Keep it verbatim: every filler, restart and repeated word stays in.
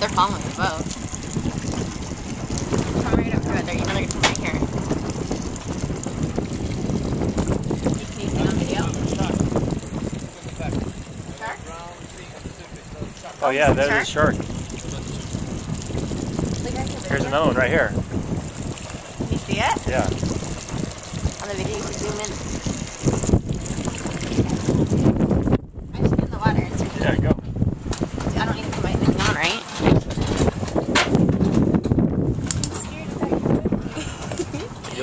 They're following the boat. Come right up to it. They're, you know, they're coming right here. Can you see on video? Shark? Oh yeah, there's a shark. Here's another one right here. Can you see it? Yeah. On the video, you can zoom in. I'm just in the water. Yeah, go.